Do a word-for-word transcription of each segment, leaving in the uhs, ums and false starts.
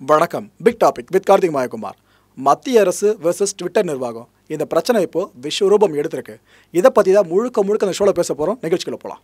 வணக்கம். Big topic with Karthik Mayakumar. மத்திய அரசு வெர்சஸ் ட்விட்டர் நிர்வாகம். இந்த பிரச்சனை இப்போ விஸ்வரூபம் எடுத்திருக்கு. இதை பற்றி தான் முழுக்க முழுக்க அந்த ஷோவில் பேச போகிறோம். நிகழ்ச்சிக்குள்ள போகலாம்.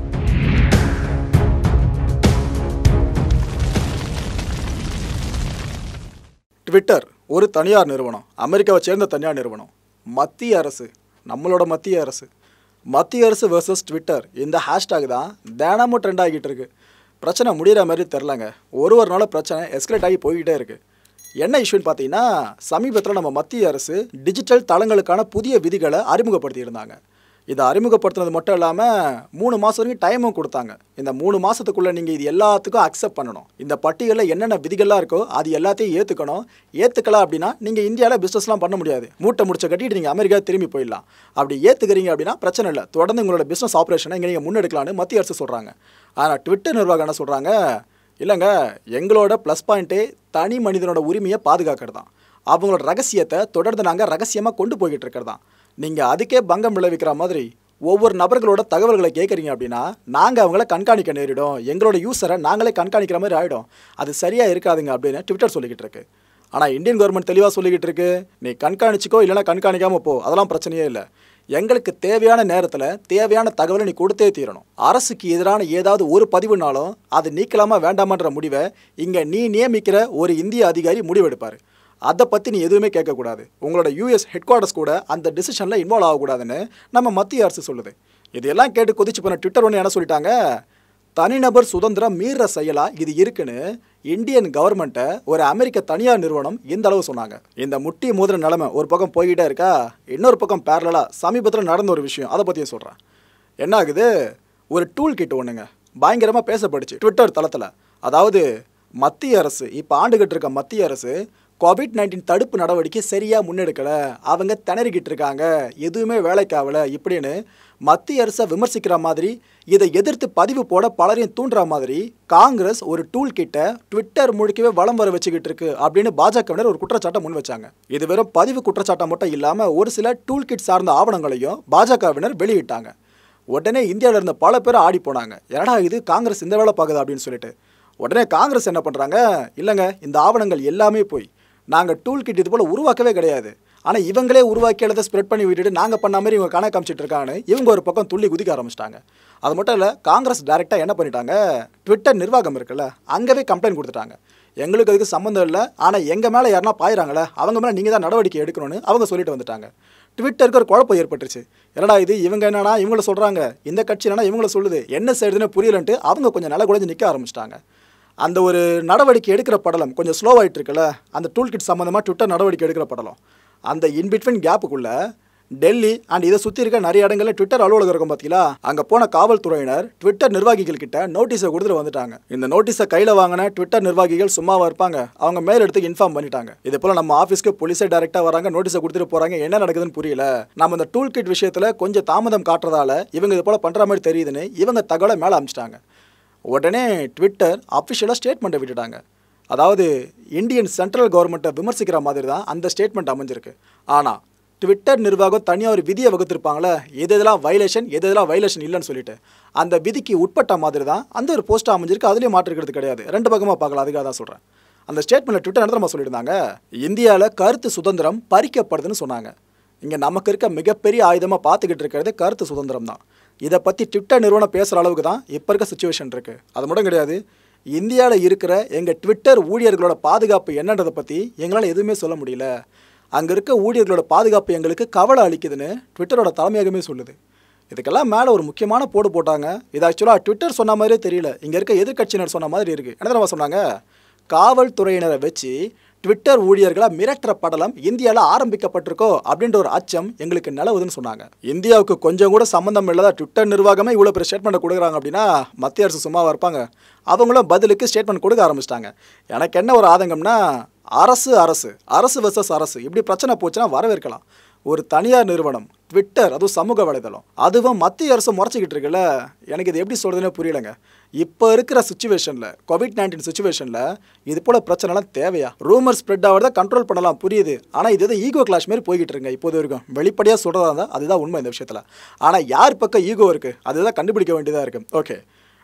ட்விட்டர் ஒரு தனியார் நிறுவனம், அமெரிக்காவை சேர்ந்த தனியார் நிறுவனம். மத்திய அரசு, நம்மளோட மத்திய அரசு மத்திய அரசு வெர்சஸ் ட்விட்டர், இந்த ஹேஷ்டாக் தான் தினமும் ட்ரெண்ட் ஆகிட்டு இருக்கு. பிரச்சனை முடிகிற மாதிரி தெரிலங்க. ஒரு ஒரு நாள் பிரச்சனை எஸ்கலேட் ஆகி போய்கிட்டே இருக்குது. என்ன இஷ்யூன்னு பார்த்தீங்கன்னா, சமீபத்தில் நம்ம மத்திய அரசு டிஜிட்டல் தளங்களுக்கான புதிய விதிகளை அறிமுகப்படுத்தியிருந்தாங்க. இதை அறிமுகப்படுத்துனது மட்டும் இல்லாமல் மூணு மாதம் வரைக்கும் டைமும் கொடுத்தாங்க. இந்த மூணு மாதத்துக்குள்ளே நீங்கள் இது எல்லாத்துக்கும் அக்செப்ட் பண்ணணும். இந்த பட்டியலில் என்னென்ன விதிகள்லாம் இருக்கோ அது எல்லாத்தையும் ஏற்றுக்கணும். ஏற்றுக்கலாம் அப்படின்னா நீங்கள் இந்தியாவில் பிஸ்னஸ்லாம் பண்ண முடியாது. மூட்டை முடிச்ச கட்டிட்டு நீங்கள் அமெரிக்கா திரும்பி போயிடலாம். அப்படி ஏற்றுக்கிறீங்க அப்படின்னா பிரச்சனை இல்லை, தொடர்ந்து உங்களோட பிஸ்னஸ் ஆப்ரேஷனை இங்கே நீங்கள் முன்னெடுக்கலான்னு மத்திய அரசு சொல்கிறாங்க. ஆனால் ட்விட்டர் நிர்வாகம் என்ன சொல்கிறாங்க, இல்லைங்க, எங்களோட ப்ளஸ் பாயிண்ட்டே தனி மனிதனோட உரிமையை பாதுகாக்கிறது தான். அவங்களோட ரகசியத்தை தொடர்ந்து நாங்கள் ரகசியமாக கொண்டு போய்கிட்டு இருக்கிறது தான். நீங்கள் அதுக்கே பங்கம் விளைவிக்கிற மாதிரி ஒவ்வொரு நபர்களோட தகவல்களை கேட்குறீங்க அப்படின்னா நாங்கள் அவங்கள கண்காணிக்க நேரிடும். எங்களோட யூஸரை நாங்களே கண்காணிக்கிற மாதிரி ஆகிடும். அது சரியாக இருக்காதுங்க அப்படின்னு ட்விட்டர் சொல்லிக்கிட்டு இருக்கு. ஆனால் இந்தியன் கவர்மெண்ட் தெளிவாக சொல்லிக்கிட்டு இருக்கு, நீ கண்காணிச்சிக்கோ இல்லைனா கண்காணிக்காமல் போ, அதெல்லாம் பிரச்சனையே இல்லை. எங்களுக்கு தேவையான நேரத்தில் தேவையான தகவலை நீ கொடுத்தே தீரணும். அரசுக்கு எதிரான ஏதாவது ஒரு பதிவுனாலும் அது நீக்கலாமா வேண்டாமான்ற முடிவை இங்கே நீ நியமிக்கிற ஒரு இந்திய அதிகாரி முடிவெடுப்பார். அதை பற்றி நீ எதுவுமே கேட்கக்கூடாது. உங்களோட யூஎஸ் ஹெட் குவார்ட்டர்ஸ் கூட அந்த டிசிஷனில் இன்வால்வ் ஆகக்கூடாதுன்னு நம்ம மத்திய அரசு சொல்லுது. இதெல்லாம் கேட்டு கொதிச்சு போன ட்விட்டர் ஒன்று என்ன சொல்லிட்டாங்க, தனிநபர் சுதந்திரம் மீற செயலாக இது இருக்குன்னு இந்தியன் கவர்மெண்ட்டை ஒரு அமெரிக்க தனியார் நிறுவனம் இந்த அளவு சொன்னாங்க. இந்த முட்டி மோதிர நிலைமை ஒரு பக்கம் போய்கிட்டே இருக்கா, இன்னொரு பக்கம் பேரலாக சமீபத்தில் நடந்த ஒரு விஷயம், அதை பற்றியும் சொல்கிறேன். என்ன ஆகுது, ஒரு டூல் கிட் ஒன்றுங்க பயங்கரமாக பேசப்படுச்சு ட்விட்டர் தளத்தில். அதாவது மத்திய அரசு, இப்போ ஆண்டுகிட்டு இருக்க மத்திய அரசு கோவிட் நைன்டீன் தடுப்பு நடவடிக்கை சரியாக முன்னெடுக்கலை, அவங்க திணறிக்கிட்டு இருக்காங்க, எதுவுமே வேலைக்காகலை இப்படின்னு மத்திய அரசை விமர்சிக்கிற மாதிரி, இதை எதிர்த்து பதிவு போட பலரையும் தூண்டுற மாதிரி காங்கிரஸ் ஒரு டூல் கிட்ட ட்விட்டர் முழுக்கவே வலம் வர வச்சுக்கிட்டு இருக்கு அப்படின்னு பாஜகவினர் ஒரு குற்றச்சாட்டை முன் வச்சாங்க. இது வெறும் பதிவு குற்றச்சாட்டை மட்டும் இல்லாமல் ஒரு சில டூல் கிட் சார்ந்த ஆவணங்களையும் பாஜகவினர் வெளியிட்டாங்க. உடனே இந்தியாவில் இருந்த பல பேர் ஆடி போனாங்க, ஏடா இது காங்கிரஸ் இந்த வேலை பார்க்குது அப்படின்னு சொல்லிட்டு. உடனே காங்கிரஸ் என்ன பண்ணுறாங்க, இல்லைங்க, இந்த ஆவணங்கள் எல்லாமே போய் நாங்கள் டூல் கிட் இது போல் உருவாக்கவே கிடையாது, ஆனால் இவங்களே உருவாக்கி எழுத ஸ்ப்ரெட் பண்ணி விட்டுட்டு நாங்கள் பண்ண மாதிரி இவங்க கணக்கு காமிச்சிட்டு இருக்கான்னு இவங்க ஒரு பக்கம் துள்ளி குதிக்க ஆரம்பிச்சிட்டாங்க. அது மட்டும் இல்லை, காங்கிரஸ் டைரெக்டாக என்ன பண்ணிட்டாங்க, ட்விட்டர் நிர்வாகம் இருக்குல்ல அங்கேவே கம்ப்ளைண்ட் கொடுத்துட்டாங்க. எங்களுக்கு அதுக்கு சம்மந்தம் இல்லை, ஆனால் எங்கள் மேலே யாருனா பாயிறாங்களே அவங்க மேலே நீங்கள் தான் நடவடிக்கை எடுக்கணும்னு அவங்க சொல்லிட்டு வந்துட்டாங்க. ட்விட்டருக்கு ஒரு குழப்பம் ஏற்பட்டுருச்சு. என்னடா இது, இவங்க என்னன்னா இவங்கள சொல்கிறாங்க, இந்த கட்சி என்னன்னா இவங்கள சொல்லுது, என்ன செய்யுதுன்னு புரியலன்ட்டு அவங்க கொஞ்சம் நில குறைஞ்சு நிற்க ஆரம்பிச்சிட்டாங்க. அந்த ஒரு நடவடிக்கை எடுக்கிற படலம் கொஞ்சம் ஸ்லோவாகிட்டு இருக்குல்ல, அந்த டூல் கிட் சம்மந்தமாக ட்விட்டர் நடவடிக்கை எடுக்கிற படலம், அந்த இன்பிட்வீன் கேப்புக்குள்ளே டெல்லி அண்ட் இதை சுற்றி இருக்க நிறைய இடங்களில் ட்விட்டர் அலுவலகம் இருக்கும் பார்த்தீங்களா, அங்கே போன காவல்துறையினர் ட்விட்டர் நிர்வாகிகள் கிட்ட நோட்டீஸை கொடுத்துட்டு வந்துட்டாங்க. இந்த நோட்டீஸை கையில் வாங்கின ட்விட்டர் நிர்வாகிகள் சும்மாவாக இருப்பாங்க, அவங்க மேல் இடத்துக்கு இன்ஃபார்ம் பண்ணிட்டாங்க. இதே போல் நம்ம ஆஃபீஸ்க்கு போலீஸே டேரெக்டாக வராங்க, நோட்டீஸை கொடுத்துட்டு போகிறாங்க, என்ன நடக்குதுன்னு புரியல, நம்ம இந்த டூல் கிட் விஷயத்தில் கொஞ்சம் தாமதம் காட்டுறதால இவங்க இது போல் பண்ணுற மாதிரி தெரியுதுன்னு இவங்க தகவலை மேலே அனுப்பிச்சிட்டாங்க. உடனே ட்விட்டர் அஃபிஷியலாக ஸ்டேட்மெண்ட்டை விட்டுட்டாங்க. அதாவது இந்தியன் சென்ட்ரல் கவர்மெண்ட்டை விமர்சிக்கிற மாதிரி தான் அந்த ஸ்டேட்மெண்ட் அமைஞ்சிருக்கு. ஆனால் ட்விட்டர் நிர்வாகம் தனியாக ஒரு விதியை வகுத்திருப்பாங்களே, எது எதெல்லாம் வைலேஷன் எது எதெல்லாம் வைலேஷன் இல்லைன்னு சொல்லிட்டு, அந்த விதிக்கு உட்பட்ட மாதிரி தான் அந்த ஒரு போஸ்ட்டாக அமைஞ்சிருக்கு. அதுலேயும் மாற்றிருக்கிறது கிடையாது. ரெண்டு பக்கமாக பார்க்கலாம், அதுக்காக தான் சொல்கிறேன். அந்த ஸ்டேட்மெண்ட்டில் ட்விட்டர் என்ன நம்ம சொல்லியிருந்தாங்க, இந்தியாவில் கருத்து சுதந்திரம் பறிக்கப்படுதுன்னு சொன்னாங்க. இங்கே நமக்கு இருக்க மிகப்பெரிய ஆயுதமாக பார்த்துக்கிட்டு இருக்கிறது கருத்து சுதந்திரம் தான். இதை பற்றி ட்விட்டர் நிறுவனம் பேசுகிற அளவுக்கு தான் இப்போ இருக்க சுச்சுவேஷன் இருக்குது. அது மட்டும் கிடையாது, இந்தியாவில் இருக்கிற எங்கள் ட்விட்டர் ஊழியர்களோட பாதுகாப்பு என்னன்றதை பற்றி எங்களால் எதுவுமே சொல்ல முடியல, அங்கே இருக்க ஊழியர்களோட பாதுகாப்பு எங்களுக்கு கவலை அளிக்குதுன்னு ட்விட்டரோட தலைமையகமே சொல்லுது. இதுக்கெல்லாம் மேலே ஒரு முக்கியமான போடு போட்டாங்க. இது ஆக்சுவலாக ட்விட்டர் சொன்ன மாதிரியே தெரியல, இங்கே இருக்க எதிர்கட்சியினர் சொன்ன மாதிரி இருக்குது. என்ன தெரியுமா சொன்னாங்க, காவல்துறையினரை வச்சு ட்விட்டர் ஊழியர்களை மிரட்டுற படலம் இந்தியாவில் ஆரம்பிக்கப்பட்டிருக்கோ அப்படின்ற ஒரு அச்சம் எங்களுக்கு நிலவுதுன்னு சொன்னாங்க. இந்தியாவுக்கு கொஞ்சம் கூட சம்மந்தம் இல்லாத ட்விட்டர் நிர்வாகமே இவ்வளோ பெரிய ஸ்டேட்மெண்ட் கொடுக்குறாங்க அப்படின்னா மத்திய அரசு சும்மாவாக இருப்பாங்க? அவங்களும் பதிலுக்கு ஸ்டேட்மெண்ட் கொடுக்க ஆரம்பிச்சிட்டாங்க. எனக்கு என்ன ஒரு ஆதங்கம்னா, அரசு அரசு அரசு வெர்சஸ் அரசு இப்படி பிரச்சனை போச்சுன்னா வரவேற்கலாம். ஒரு தனியார் நிறுவனம் ட்விட்டர், அதுவும் சமூக வலைதளம், அதுவும் மத்திய அரசு முறைச்சிக்கிட்டு இருக்குல்ல, எனக்கு இது எப்படி சொல்கிறதுனே புரியலைங்க. இப்போ இருக்கிற சுச்சுவேஷனில், கோவிட் நைன்டீன் சுச்சுவேஷனில் இது போல் பிரச்சனைலாம் தேவையா? ரூமர் ஸ்ப்ரெட் ஆகிறத கண்ட்ரோல் பண்ணலாம், புரியுது. ஆனால் இது எதுவும் ஈகோ கிளாஷ் மாரி போய்கிட்டு இருங்க இப்போது வரைக்கும். வெளிப்படையாக சொல்கிறதா இருந்தால் அதுதான் உண்மை இந்த விஷயத்தில். ஆனால் யார் பக்கம் ஈகோ இருக்குது அதுதான் கண்டுபிடிக்க வேண்டியதாக இருக்குது. ஓகே,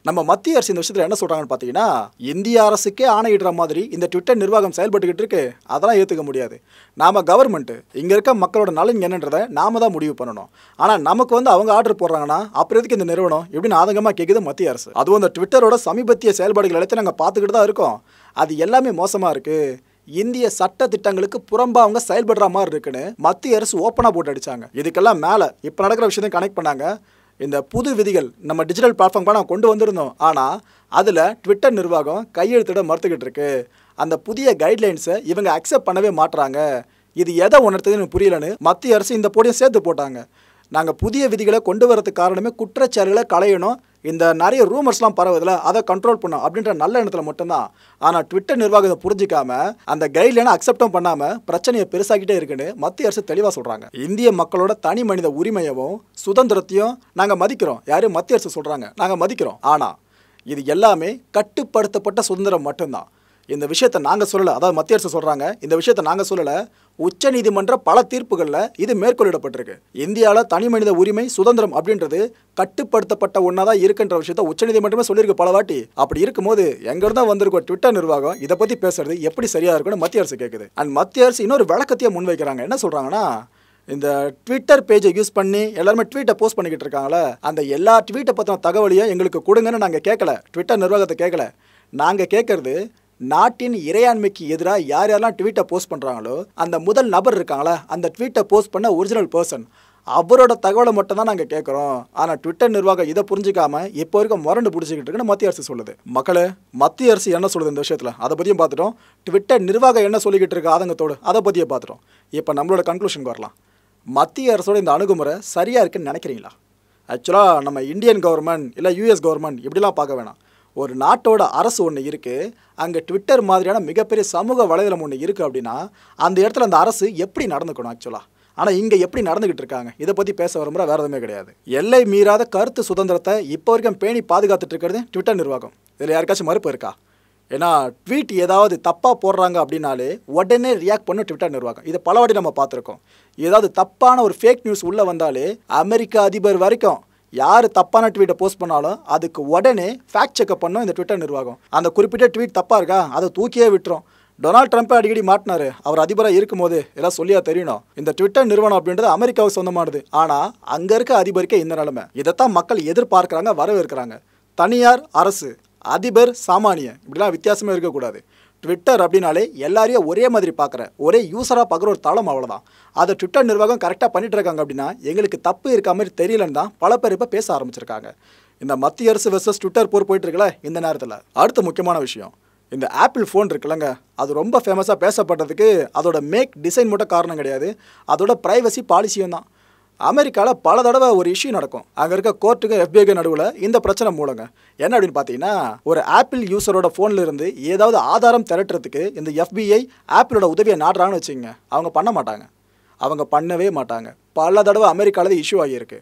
நம்ம மத்திய அரசு இந்த விஷயத்தில் என்ன சொல்கிறாங்கன்னு பார்த்தீங்கன்னா, இந்திய அரசுக்கே ஆணையிடுற மாதிரி இந்த ட்விட்டர் நிர்வாகம் செயல்பட்டுக்கிட்டு இருக்கு, அதெல்லாம் ஏற்றுக்க முடியாது. நாம் கவர்மெண்ட்டு இங்கே இருக்க மக்களோட நலன் என்னன்றதை நாம தான் முடிவு பண்ணணும். ஆனால் நமக்கு வந்து அவங்க ஆர்டர் போடுறாங்கன்னா அப்புறம் எதுக்கு இந்த நிறுவனம் இப்படின்னு ஆதங்கமாக கேட்குது மத்திய அரசு. அதுவும் இந்த ட்விட்டரோட சமீபத்திய செயல்பாடுகள் எல்லாத்தையும் நாங்கள் பார்த்துக்கிட்டு தான் இருக்கோம். அது எல்லாமே மோசமாக இருக்குது, இந்திய சட்ட திட்டங்களுக்கு புறம்பா அவங்க செயல்படுற மாதிரி இருக்குன்னு மத்திய அரசு ஓப்பனாக போட்டு அடித்தாங்க. இதுக்கெல்லாம் மேலே இப்போ நடக்கிற விஷயத்தையும் கனெக்ட் பண்ணாங்க. இந்த புது விதிகள் நம்ம டிஜிட்டல் பிளாட்ஃபார்ம் நான் கொண்டு வந்திருந்தோம், ஆனால் அதில் ட்விட்டர் நிர்வாகம் கையெழுத்திட மறுத்துக்கிட்டு இருக்கு. அந்த புதிய கைட்லைன்ஸை இவங்க அக்செப்ட் பண்ணவே மாட்டுறாங்க. இது எதை உணர்த்துதுன்னு புரியலன்னு மத்திய அரசு இந்த போடியும் சேர்த்து போட்டாங்க. நாங்கள் புதிய விதிகளை கொண்டு வரதுக்கு காரணமே குற்றச்சாட்டுகளை களையணும், இந்த நிறைய ரூமர்ஸ்லாம் பரவுதில்ல அதை கண்ட்ரோல் பண்ணும் அப்படின்ற நல்ல எண்ணத்தில் மட்டும்தான். ஆனால் ட்விட்டர் நிர்வாகம் இதை புரிஞ்சிக்காம அந்த கைட்லைனை அக்செப்டும் பண்ணாமல் பிரச்சனையை பெருசாக்கிட்டே இருக்குன்னு மத்திய அரசு தெளிவாக சொல்கிறாங்க. இந்திய மக்களோட தனி மனித உரிமையவும் சுதந்திரத்தையும் நாங்கள் மதிக்கிறோம், யாரும் மத்திய அரசு சொல்கிறாங்க நாங்கள் மதிக்கிறோம். ஆனால் இது எல்லாமே கட்டுப்படுத்தப்பட்ட சுதந்திரம் மட்டும்தான். இந்த விஷயத்தை நாங்கள் சொல்லலை, அதாவது மத்திய அரசு சொல்கிறாங்க இந்த விஷயத்தை நாங்கள் சொல்லலை, உச்ச நீதிமன்ற பல தீர்ப்புகளில் இது மேற்கொள்ளப்பட்டிருக்கு. இந்தியாவில் தனி மனித உரிமை சுதந்திரம் அப்படின்றது கட்டுப்படுத்தப்பட்ட ஒன்றா தான் இருக்குன்ற விஷயத்த உச்ச நீதிமன்றமே சொல்லியிருக்கு பல வாட்டி. அப்படி இருக்கும்போது எங்கிருந்தா வந்திருக்கும் ட்விட்டர் நிர்வாகம் இதை பற்றி பேசுறது எப்படி சரியாக இருக்குன்னு மத்திய அரசு கேட்குது. அண்ட் மத்திய அரசு இன்னொரு விளக்கத்தையே முன்வைக்கிறாங்க. என்ன சொல்கிறாங்கன்னா, இந்த ட்விட்டர் பேஜை யூஸ் பண்ணி எல்லாருமே ட்வீட்டை போஸ்ட் பண்ணிக்கிட்டு இருக்காங்களே, அந்த எல்லா ட்வீட்டை பற்றின தகவலையும் எங்களுக்கு கொடுங்கன்னு நாங்கள் கேட்கல, ட்விட்டர் நிர்வாகத்தை கேட்கல. நாங்கள் கேட்குறது நாட்டின் இறையாண்மைக்கு எதிராக யார் யாரெல்லாம் ட்வீட்டை போஸ்ட் பண்ணுறாங்களோ அந்த முதல் நபர் இருக்காங்களா, அந்த ட்வீட்டை போஸ்ட் பண்ண ஒரிஜினல் பர்சன் அவரோட தகவலை மட்டும் தான் நாங்கள் கேட்குறோம். ஆனால் ட்விட்டர் நிர்வாகம் இதை புரிஞ்சிக்காம இப்போ வரைக்கும் முரண்டு பிடிச்சிக்கிட்டு இருக்குன்னு மத்திய அரசு சொல்லுது. மக்களே, மத்திய அரசு என்ன சொல்லுது இந்த விஷயத்தில் அதை பற்றியும் பார்த்துட்டோம், ட்விட்டர் நிர்வாகம் என்ன சொல்லிக்கிட்டு இருக்கு ஆதங்கத்தோடு அதை பற்றியே பார்த்துட்டோம். இப்போ நம்மளோட கன்க்ளூஷனுக்கு வரலாம். மத்திய அரசோட இந்த அணுகுமுறை சரியாக இருக்குன்னு நினைக்கிறீங்களா? ஆக்சுவலாக நம்ம இந்தியன் கவர்மெண்ட் இல்லை யூஎஸ் கவர்மெண்ட் இப்படிலாம் பார்க்க வேணாம். ஒரு நாட்டோட அரசு ஒன்று இருக்குது, அங்கே ட்விட்டர் மாதிரியான மிகப்பெரிய சமூக வலைதளம் ஒன்று இருக்குது அப்படின்னா அந்த இடத்துல அந்த அரசு எப்படி நடந்துக்கணும் ஆக்சுவலாக. ஆனால் இங்கே எப்படி நடந்துக்கிட்டு இருக்காங்க இதை பற்றி பேச வரும்போது வேறு எதுவுமே கிடையாது. எல்லை மீறாத கருத்து சுதந்திரத்தை இப்போ வரைக்கும் பேணி பாதுகாத்துட்டு இருக்கிறது ட்விட்டர் நிர்வாகம். இதில் யாருக்காச்சும் மறுப்பு இருக்கா? ஏன்னா ட்வீட் ஏதாவது தப்பாக போடுறாங்க அப்படின்னாலே உடனே ரியாக்ட் பண்ண ட்விட்டர் நிர்வாகம். இதை பல வாட்டி நம்ம பார்த்துருக்கோம். ஏதாவது தப்பான ஒரு ஃபேக் நியூஸ் உள்ளே வந்தாலே அமெரிக்க அதிபர் வரைக்கும் யார் தப்பான ட்வீட்டை போஸ்ட் பண்ணாலும் அதுக்கு உடனே ஃபேக்ட் செக்அப் பண்ணும் இந்த ட்விட்டர் நிர்வாகம். அந்த குறிப்பிட்ட ட்வீட் தப்பாக இருக்கா அதை தூக்கியே விட்டுரும். டொனால்ட் ட்ரம்ப்பை அடிக்கடி மாட்டினாரு, அவர் அதிபராக இருக்கும் போது எல்லாம் சொல்லியா தெரியணும். இந்த ட்விட்டர் நிறுவனம் அப்படின்றது அமெரிக்காவுக்கு சொந்தமானது, ஆனால் அங்கே இருக்க அதிபருக்கே இந்த நிலைமை. இதைத்தான் மக்கள் எதிர்பார்க்குறாங்க, வரவேற்கிறாங்க. தனியார், அரசு, அதிபர், சாமானியன் இப்படிலாம் வித்தியாசமே இருக்கக்கூடாது. ட்விட்டர் அப்படின்னாலே எல்லாரையும் ஒரே மாதிரி பார்க்குற ஒரே யூஸராக பார்க்குற ஒரு தளம், அவ்வளோதான். அதை ட்விட்டர் நிர்வாகம் கரெக்டாக பண்ணிட்டு இருக்காங்க அப்படின்னா எங்களுக்கு தப்பு இருக்க மாதிரி தெரியலன்னு தான் பல பேர் இப்போ பேச ஆரம்பிச்சிருக்காங்க. இந்த மத்திய அரசு வெர்சஸ் ட்விட்டர் போர் போயிட்டு இருக்கல இந்த நேரத்தில். அடுத்த முக்கியமான விஷயம், இந்த ஆப்பிள் ஃபோன் இருக்குல்லங்க, அது ரொம்ப ஃபேமஸாக பேசப்பட்டதுக்கு அதோட மேக் டிசைன் மட்டும் காரணம் கிடையாது, அதோட ப்ரைவசி பாலிசியும் தான். அமெரிக்காவில் பல தடவை ஒரு இஷ்யூ நடக்கும், அங்கே இருக்க கோர்ட்டுக்கு எஃபிஐக்கு நடுவில் இந்த பிரச்சனை மூலங்க. என்ன அப்படின்னு பார்த்தீங்கன்னா, ஒரு ஆப்பிள் யூஸரோட ஃபோனில் இருந்து ஏதாவது ஆதாரம் திரட்டுறதுக்கு இந்த எஃபிஐ ஆப்பிளோட உதவியை நாடுறாங்கன்னு வச்சுங்க, அவங்க பண்ண மாட்டாங்க, அவங்க பண்ணவே மாட்டாங்க. பல தடவை அமெரிக்காவில் இஷ்யூ ஆகியிருக்கு.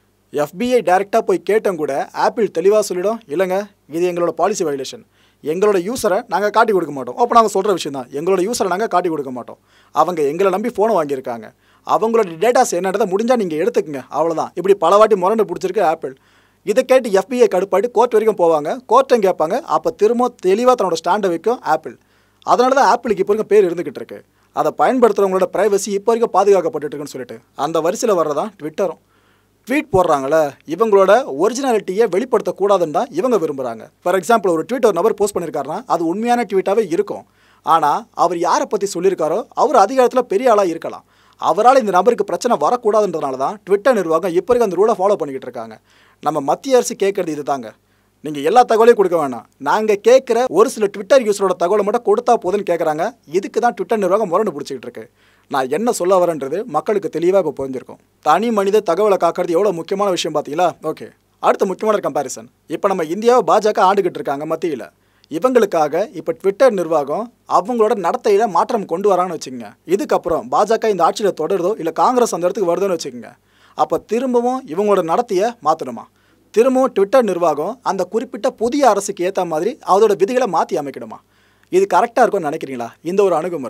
எஃபிஐ டைரெக்டாக போய் கேட்டும் கூட ஆப்பிள் தெளிவாக சொல்லிடும், இல்லைங்க இது எங்களோட பாலிசி வயலேஷன், எங்களோட யூஸரை நாங்கள் காட்டி கொடுக்க மாட்டோம். அப்போ நாங்கள் சொல்கிற விஷயம் தான், எங்களோட யூஸரை நாங்கள் காட்டி கொடுக்க மாட்டோம். அவங்க எங்களை நம்பி ஃபோனை வாங்கியிருக்காங்க, அவங்களோட டேட்டாஸ் என்னன்றதை முடிஞ்சால் நீங்கள் எடுத்துக்கங்க, அவ்வளோதான். இப்படி பல வாட்டி முரண்டு பிடிச்சிருக்கு ஆப்பிள். இதை கேட்டு எஃபிஐ கடுப்பாட்டி கோர்ட் வரைக்கும் போவாங்க, கோர்ட்டும் கேட்பாங்க, அப்போ திரும்ப தெளிவாக தன்னோட ஸ்டாண்டை வைக்கும் ஆப்பிள். அதனால தான் ஆப்பிளுக்கு இப்போ வரைக்கும் பேர் இருந்துக்கிட்டு இருக்கு. அதை பயன்படுத்துகிறவங்களோட ப்ரைவசி இப்போ வரைக்கும் பாதுகாக்கப்பட்டு இருக்குன்னு சொல்லிட்டு அந்த வரிசையில் வர்றதான் ட்விட்டரும். ட்வீட் போடுறாங்களே இவங்களோட ஒரிஜினாலிட்டியை வெளிப்படுத்தக்கூடாதுன்னு தான் இவங்க விரும்புகிறாங்க. ஃபார் எக்ஸாம்பிள், ஒரு ட்வீட் ஒரு நபர் போஸ்ட் பண்ணியிருக்காருன்னா அது உண்மையான ட்வீட்டாகவே இருக்கும், ஆனால் அவர் யாரை பற்றி சொல்லியிருக்காரோ அவர் அதிகாரத்தில் பெரிய ஆளாக இருக்கலாம், அவரால் இந்த நபருக்கு பிரச்சனை வரக்கூடாதுன்றதுனால தான் ட்விட்டர் நிர்வாகம் இப்போ வரைக்கும் அந்த ரூலை ஃபாலோ பண்ணிக்கிட்டு இருக்காங்க. நம்ம மத்திய அரசு கேட்குறது இது தாங்க, நீங்கள் எல்லா தகவலையும் கொடுக்க வேணாம், நாங்கள் கேட்குற ஒரு சில ட்விட்டர் யூஸரோட தகவலை மட்டும் கொடுத்தா போதுன்னு கேட்குறாங்க. இதுக்கு தான் ட்விட்டர் நிர்வாகம் முரண்டு பிடிச்சிக்கிட்டு இருக்கு. நான் என்ன சொல்ல வரேன்றது மக்களுக்கு தெளிவாக இப்போ புரிஞ்சிருக்கும். தனி மனித தகவலை காக்கிறது எவ்வளோ முக்கியமான விஷயம் பார்த்தீங்களா? ஓகே, அடுத்த முக்கியமான கம்பேரிசன். இப்போ நம்ம இந்தியாவை பாஜக ஆண்டுகிட்டு இருக்காங்க மத்தியில். இவங்களுக்காக இப்போ ட்விட்டர் நிர்வாகம் அவங்களோட நடத்தையில் மாற்றம் கொண்டு வராங்கன்னு வச்சுக்கோங்க. இதுக்கப்புறம் பாஜக இந்த ஆட்சியில் தொடருதோ இல்லை காங்கிரஸ் அந்த இடத்துக்கு வருதோன்னு வச்சுக்கோங்க, அப்போ திரும்பவும் இவங்களோட நடத்தையை மாற்றணுமா? திரும்பவும் ட்விட்டர் நிர்வாகம் அந்த குறிப்பிட்ட புதிய அரசுக்கு ஏற்ற மாதிரி அதோட விதிகளை மாற்றி அமைக்கணுமா? இது கரெக்டாக இருக்கும்னு நினைக்கிறீங்களா? இந்த ஒரு அணுகுமுறை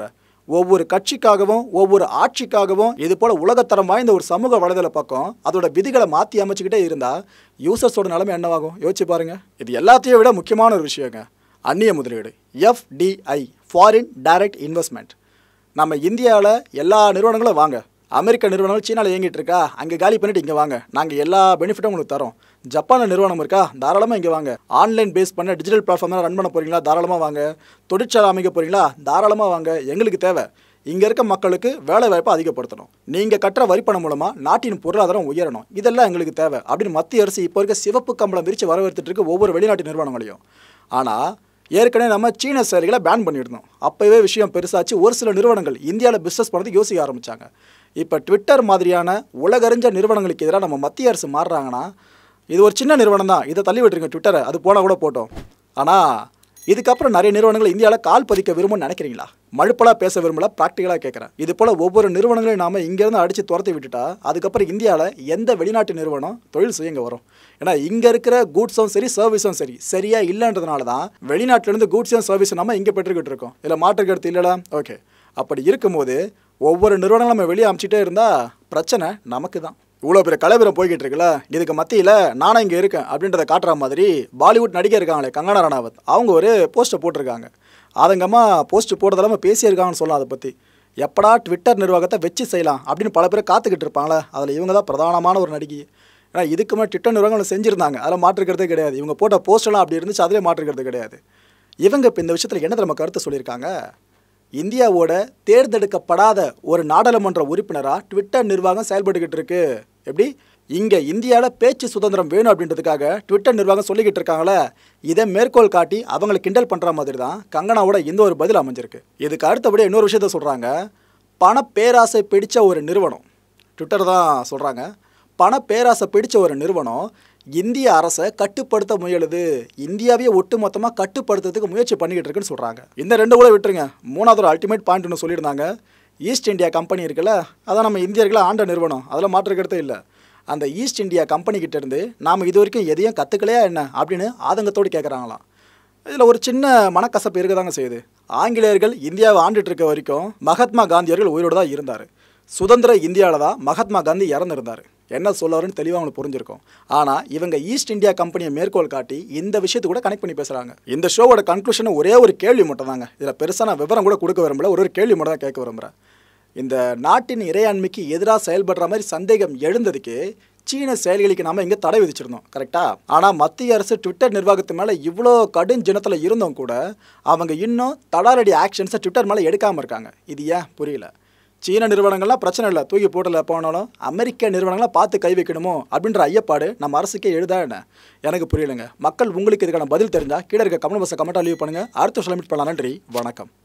ஒவ்வொரு கட்சிக்காகவும் ஒவ்வொரு ஆட்சிக்காகவும் இது போல உலகத்தரம் வாய்ந்த ஒரு சமூக வலைதள பக்கம் அதோட விதிகளை மாற்றி அமைச்சுக்கிட்டே இருந்தால் யூசர்ஸோட நிலைமை என்னவாகும் யோசிச்சு பாருங்க. இது எல்லாத்தையும் விட முக்கியமான ஒரு விஷயங்க அந்நிய முதலீடு, எஃப்டிஐ, ஃபாரின் டைரக்ட் இன்வெஸ்ட்மெண்ட். நம்ம இந்தியாவில் எல்லா நிறுவனங்களும் வாங்க, அமெரிக்க நிறுவனங்கள் சீனாவில் இயங்கிட்டு இருக்கா, அங்கே காலி பண்ணிட்டு இங்கே வாங்க, நாங்கள் எல்லா பெனிஃபிட்டும் உங்களுக்கு தரோம். ஜப்பானில் நிறுவனம் இருக்கா, தாராளமாக இங்கே வாங்க. ஆன்லைன் பேஸ் பண்ண டிஜிட்டல் பிளாட்ஃபார்ம் ரன் பண்ண போகிறீங்களா, தாராளமாக வாங்க. தொழிற்சாலை அமைக்க போகிறீங்களா, தாராளமாக வாங்க. எங்களுக்கு தேவை இங்கே இருக்க மக்களுக்கு வேலை வாய்ப்பை அதிகப்படுத்தணும். நீங்கள் கட்டுற வரிப்பணம் மூலமாக நாட்டின் பொருளாதாரம் உயரணும். இதெல்லாம் எங்களுக்கு தேவை அப்படின்னு மத்திய அரசு இப்போ இருக்க சிவப்பு கம்பளம் விரித்து வரவேற்றுட்டு இருக்கு ஒவ்வொரு வெளிநாட்டு நிறுவனங்களையும். ஆனால் ஏற்கனவே நம்ம சீன செயலிகளை பேன் பண்ணியிருந்தோம். அப்போவே விஷயம் பெருசாச்சு. ஒரு சில நிறுவனங்கள் இந்தியாவில் பிஸ்னஸ் பண்ணுறதுக்கு யோசிக்க ஆரம்பித்தாங்க. இப்போ ட்விட்டர் மாதிரியான உலகறிஞ்ச நிறுவனங்களுக்கு எதிராக நம்ம மத்திய அரசு மாறுறாங்கன்னா, இது ஒரு சின்ன நிறுவனம் தான், இதை தள்ளி விட்டுருங்க ட்விட்டரை, அது போனால் கூட போட்டோம். ஆனால் இதுக்கப்புறம் நிறைய நிறுவனங்கள் இந்தியாவில் கால் பதிக்க விரும்புன்னு நினைக்கிறீங்களா? மழுப்பலாக பேச விரும்பல, ப்ராக்டிக்கலாக கேட்குறேன். இது போல் ஒவ்வொரு நிறுவனங்களையும் நாம் இங்கேருந்து அடித்து துரத்தி விட்டுட்டா அதுக்கப்புறம் இந்தியாவில் எந்த வெளிநாட்டு நிறுவனம் தொழில் செய்ய இங்கே வரும்? ஏன்னா இங்கே இருக்கிற கூட்ஸும் சரி சர்வீஸும் சரி சரியாக இல்லைன்றதுனால தான் வெளிநாட்டிலேருந்து கூட்ஸும் சர்வீஸும் நம்ம இங்கே பெற்றுக்கிட்டு இருக்கோம். இல்லை மாற்றுக்கருத்து இல்லைடா? ஓகே, அப்படி இருக்கும்போது ஒவ்வொரு நிறுவனங்களும் நம்ம வெளியே அமைச்சிட்டே இருந்தால் பிரச்சனை நமக்கு தான். இவ்வளோ பெரிய கலைபுரம் போய்கிட்டு இருக்குல்ல, இதுக்கு மத்தியில் நானும் இங்கே இருக்கேன் அப்படின்றத காட்டுற மாதிரி பாலிவுட் நடிகை இருக்காங்களே கங்கனா ரணாவத், அவங்க ஒரு போஸ்ட்டை போட்டிருக்காங்க. அதங்கமாக போஸ்ட் போடுறதெல்லாமல் பேசியிருக்காங்கன்னு சொல்லலாம். அதை பற்றி எப்படா ட்விட்டர் நிர்வாகத்தை வச்சு செய்யலாம் அப்படின்னு பல பேர் காத்துக்கிட்டு இருப்பாங்களே, அதில் இவங்க தான் பிரதானமான ஒரு நடிகை. ஏன்னா இதுக்கு மேலே ட்விட்டர் நிர்வாகம் செஞ்சுருந்தாங்க, அதில் மாற்றுக்கிறதே கிடையாது. இவங்க போட்ட போஸ்டெல்லாம் அப்படி இருந்துச்சு, அதிலே மாற்றுக்கிறது கிடையாது. இவங்க இப்போ இந்த விஷயத்தில் என்ன நம்ம கருத்து சொல்லியிருக்காங்க? இந்தியாவோட தேர்ந்தெடுக்கப்படாத ஒரு நாடாளுமன்ற உறுப்பினராக ட்விட்டர் நிர்வாகம் செயல்பட்டுக்கிட்டு இருக்கு. எப்படி இங்கே இந்தியாவில் பேச்சு சுதந்திரம் வேணும் அப்படின்றதுக்காக ட்விட்டர் நிர்வாகம் சொல்லிக்கிட்டு இருக்காங்களே, இதை மேற்கோள் காட்டி அவங்களை கிண்டல் பண்ணுற மாதிரி தான் கங்கனாவோட இந்த ஒரு பதில் அமைஞ்சிருக்கு. இதுக்கு அடுத்தபடி இன்னொரு விஷயத்த சொல்கிறாங்க. பண பேராசை பிடித்த ஒரு நிறுவனம், ட்விட்டர் தான் சொல்கிறாங்க, பண பேராசை பிடித்த ஒரு நிறுவனம் இந்திய அரசை கட்டுப்படுத்த முயலுது, இந்தியாவையே ஒட்டு மொத்தமாக கட்டுப்படுத்துறதுக்கு முயற்சி பண்ணிக்கிட்டு இருக்குன்னு சொல்கிறாங்க. இந்த ரெண்டு கூட விட்டுருங்க. மூணாவது ஒரு அல்டிமேட் பாயிண்ட் ஒன்று சொல்லியிருந்தாங்க. ஈஸ்ட் இந்தியா கம்பெனி இருக்குல்ல, அதான் நம்ம இந்தியர்களை ஆண்ட நிறுவனம், அதில் மாற்றுக்கிறதே இல்லை. அந்த ஈஸ்ட் இந்தியா கம்பெனிக்கிட்ட இருந்து நாம் இது வரைக்கும் எதையும் கற்றுக்கலையா என்ன அப்படின்னு ஆதங்கத்தோடு கேட்குறாங்களாம். இதில் ஒரு சின்ன மனக்கசப்பு இருக்க தாங்க செய்யுது. ஆங்கிலேயர்கள் இந்தியாவை ஆண்டுட்டு இருக்க வரைக்கும் மகாத்மா காந்தியர்கள் உயிரோடு தான் இருந்தார். சுதந்திர இந்தியாவில் தான் மகாத்மா காந்தி இறந்துருந்தார். என்ன சொல்லுவாருன்னு தெளிவாக அவங்களுக்கு புரிஞ்சிருக்கும். ஆனால் இவங்க ஈஸ்ட் இந்தியா கம்பெனியை மேற்கோள் காட்டி இந்த விஷயத்தை கூட கனெக்ட் பண்ணி பேசுகிறாங்க. இந்த ஷோவோட கன்க்ளூஷன் ஒரே ஒரு கேள்வி மட்டும் தாங்க. இதில் பெருசாக நான் விவரம் கூட கொடுக்க விரும்பல, ஒரு ஒரு கேள்வி மட்டும் தான் கேட்க விரும்புகிறேன். இந்த நாட்டின் இறையாண்மைக்கு எதிராக செயல்படுற மாதிரி சந்தேகம் எழுந்ததுக்கு சீன செயல்களுக்கு நாம் இங்கே தடை விதிச்சிருந்தோம், கரெக்டாக? ஆனால் மத்திய அரசு ட்விட்டர் நிர்வாகத்து மேலே இவ்வளோ கடும் ஜனத்தில் இருந்தோம் கூட அவங்க இன்னும் தடாலடி ஆக்ஷன்ஸை ட்விட்டர் மேலே எடுக்காமல் இருக்காங்க. இது ஏன் புரியல? சீன நிறுவனங்கள்லாம் பிரச்சனை இல்லை, தூக்கி போட்டல போனாலும் அமெரிக்க நிறுவனங்கள்லாம் பார்த்து கை வைக்கணுமோ அப்படின்ற ஐயப்பாடு நம்ம அரசுக்கே எழுதா என்ன? எனக்கு புரியலைங்க. மக்கள் உங்களுக்கு இதுக்கான பதில் தெரிஞ்சால் கீழே இருக்க கமெண்ட் பாக்ஸை கமெண்ட்டாக லீவ் பண்ணுங்கள். அடுத்த சொல்ல மீட் பண்ணலாம். நன்றி, வணக்கம்.